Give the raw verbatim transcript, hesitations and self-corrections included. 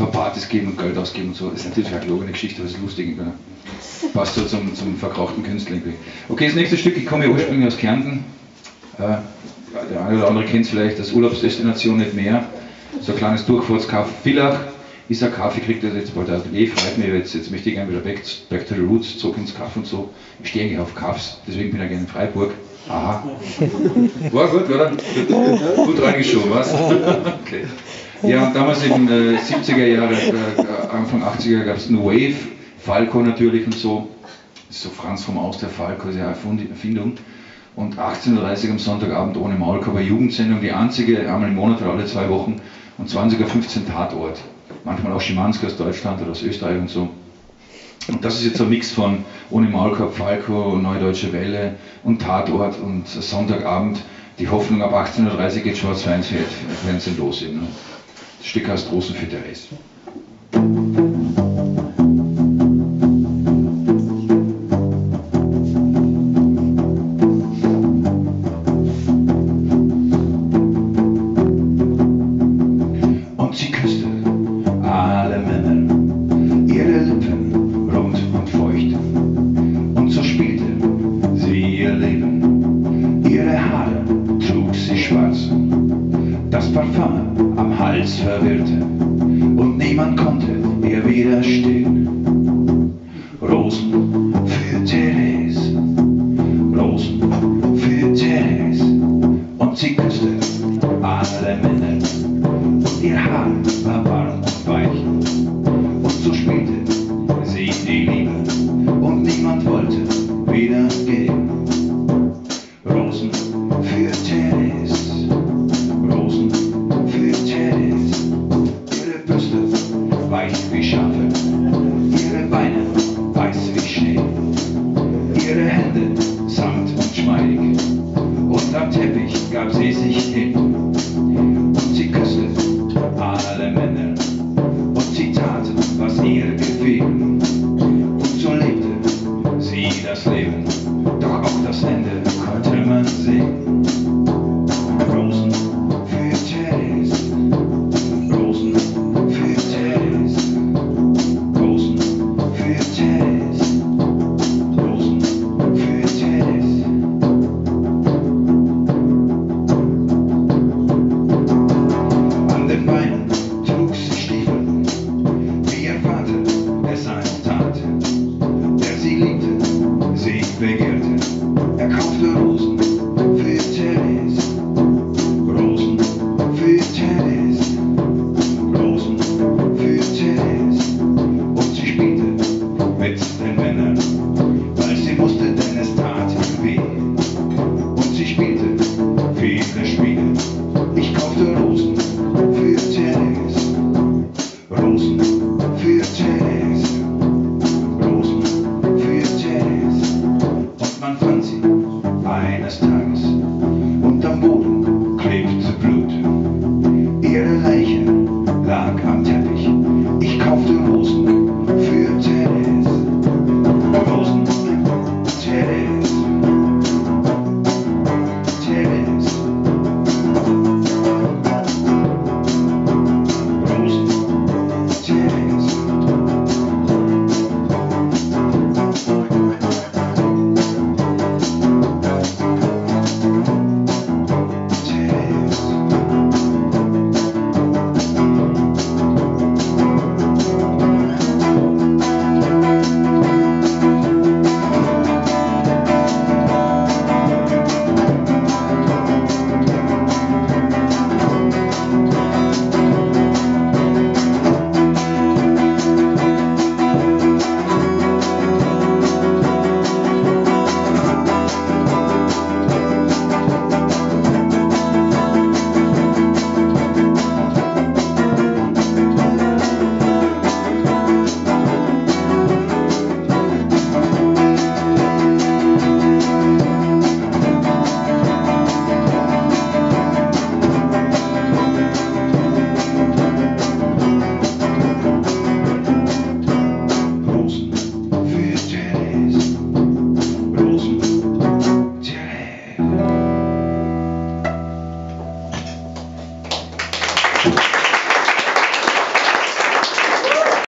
zwar Partys geben und Geld ausgeben und so. Das ist natürlich eine gelogene Geschichte, aber es ist lustig. Oder? Passt so zum, zum verkrauchten Künstler irgendwie. Okay, das nächste Stück, ich komme ja ursprünglich aus Kärnten. Äh, der eine oder andere kennt es vielleicht als Urlaubsdestination nicht mehr. So ein kleines Durchfahrtskaff Villach. Ist ein Kaffee, kriegt er jetzt bald ein Atelier, freut mich, jetzt, jetzt möchte ich gerne wieder back, back to the roots, zurück ins Kaff und so. Ich stehe eigentlich auf Kaffs, deswegen bin ich gerne in Freiburg. Aha. War gut, oder? Gut reingeschoben, was? Okay. Ja, und damals in den äh, siebziger Jahre, äh, Anfang achtziger gab es New Wave, Falco natürlich und so. Das ist so Franz vom Aus, der Falco, ist ja eine Erfindung. Und achtzehn Uhr dreißig am Sonntagabend ohne Maulkorb, eine Jugendsendung, die einzige, einmal im Monat oder alle zwei Wochen. Und zwanzig Uhr fünfzehn Tatort. Manchmal auch Schimanski aus Deutschland oder aus Österreich und so. Und das ist jetzt ein Mix von Ohne Maulkorb, Falco, Neue Deutsche Welle und Tatort und Sonntagabend. Die Hoffnung, ab achtzehn Uhr dreißig geht Schwarz-Weiß-Fernsehen los. Eben, ne? Das Stück heißt Rosen für Therese. Parfum am Hals verwirrte und niemand konnte ihr widerstehen. Rosen für Therese, Rosen für Therese. Und sie küsste alle Männer und ihr Haar war warm und weich. Und so spielte sie die Liebe und niemand wollte wieder gehen. Rosen für Therese. Weich wie Schafe, ihre Beine weiß wie Schnee, ihre Hände samt und schmeidig, und am Teppich gab sie sich hin, und sie küsste alle Männer